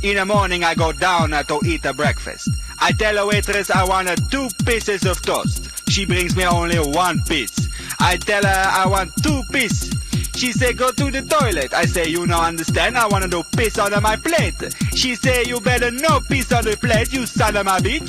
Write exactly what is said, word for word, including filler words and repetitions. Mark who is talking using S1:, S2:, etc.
S1: In the morning I go down uh, to eat a breakfast. I tell a waitress I want uh, two pieces of toast. She brings me only one piece. I tell her I want two pieces. She say go to the toilet. I say you no understand, I wanna do piss on my plate. She say you better no piss on the plate, you son of a bitch.